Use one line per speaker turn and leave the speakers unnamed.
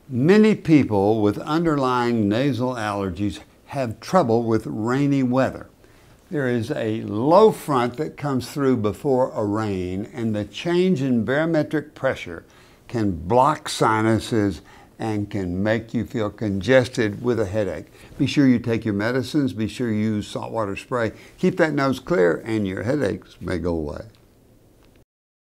Many people with underlying nasal allergies have trouble with rainy weather. There is a low front that comes through before a rain, and the change in barometric pressure can block sinuses and can make you feel congested with a headache. Be sure you take your medicines. Be sure you use saltwater spray. Keep that nose clear and your headaches may go away.